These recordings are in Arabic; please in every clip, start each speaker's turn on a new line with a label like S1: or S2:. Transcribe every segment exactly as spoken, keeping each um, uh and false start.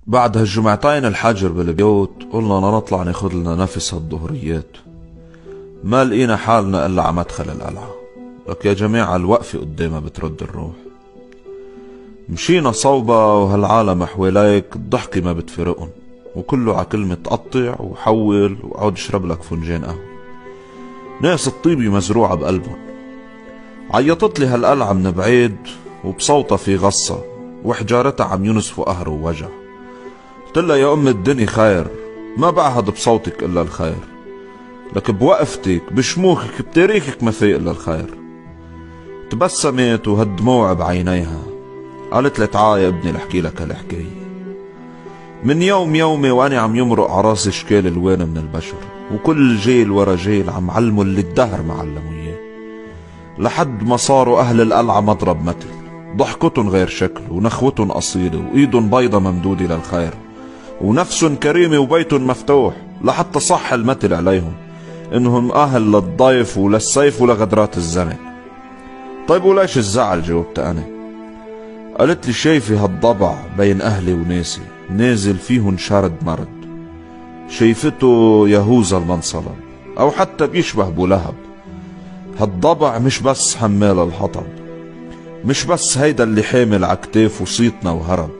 S1: بعد هالجمعتين الحجر بالبيوت قلنا نطلع ناخد لنا نفس هالظهريات. ما لقينا حالنا الا على مدخل القلعة، لك يا جماعة الوقفة قدامها بترد الروح. مشينا صوبة وهالعالم حواليك الضحكة ما بتفرقن، وكله ع كلمة قطع وحول وقعد اشرب لك فنجان قهوة. ناس الطيبة مزروعة بقلبن. عيطت لي هالقلعة من بعيد وبصوتها في غصة وحجارتها عم ينسفوا قهر ووجع. قلتلها يا ام الدنيا خير، ما بعهد بصوتك الا الخير، لك بوقفتك بشموخك بتاريخك ما في الا الخير. تبسمت وهالدموع بعينيها، قالت لي تعال يا ابني لحكي لك هالحكاية. من يوم يومي وانا عم يمرق عراسي اشكال الوان من البشر، وكل جيل ورا جيل عم علموا اللي الدهر ما علموا اياه، لحد ما صاروا اهل القلعة مضرب مثل. ضحكتن غير شكل ونخوتن اصيلة وايدن بيضة ممدودة للخير، ونفسن كريمة وبيتن مفتوح، لحتى صح المثل عليهم انهم اهل للضيف وللسيف ولغدرات الزمن. طيب وليش الزعل؟ جاوبت انا. قالت لي شايفي هالضبع بين اهلي وناسي نازل فيهن شرد مرد، شايفته يهوذا المنصلب او حتى بيشبه ابو لهب. هالضبع مش بس حمال الحطب، مش بس هيدا اللي حامل عكتاف وصيتنا وهرب.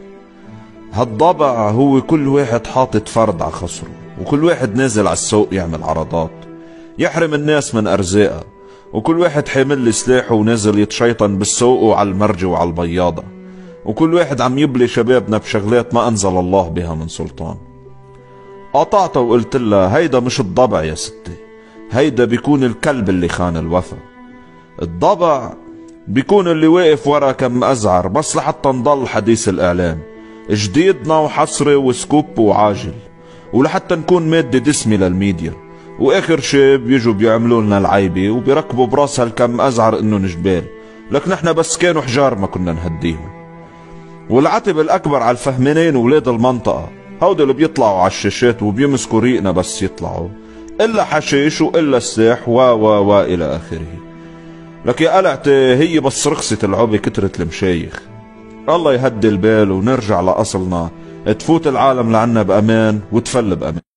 S1: هالضبع هو كل واحد حاطط فرد ع خصره، وكل واحد نازل على السوق يعمل عرضات يحرم الناس من ارزاقها، وكل واحد حامل لي سلاحه ونازل يتشيطن بالسوق وعلى المرج وعلى البياضة، وكل واحد عم يبلي شبابنا بشغلات ما انزل الله بها من سلطان. قاطعتها وقلت لها هيدا مش الضبع يا ستي، هيدا بيكون الكلب اللي خان الوفا. الضبع بيكون اللي واقف ورا كم أزعر بس لحتى نضل حديث الإعلام، جديدنا وحصري وسكوب وعاجل، ولحتى نكون مادة دسمة للميديا، وآخر شي بيجوا بيعملوا لنا العيبة وبيركبوا براس هالكم أزعر إنه جبال، لك نحنا بس كانوا حجار ما كنا نهديهم. والعتب الأكبر على الفهمانين ولاد المنطقة، هودي اللي بيطلعوا على الشاشات وبيمسكوا ريقنا بس يطلعوا، إلا حشيش وإلا السلاح و و و إلى آخره. لك يا قلعتي هي بس رخصة العبي كترة المشايخ. الله يهدي البال ونرجع لأصلنا، تفوت العالم لعنا بأمان وتفل بأمان.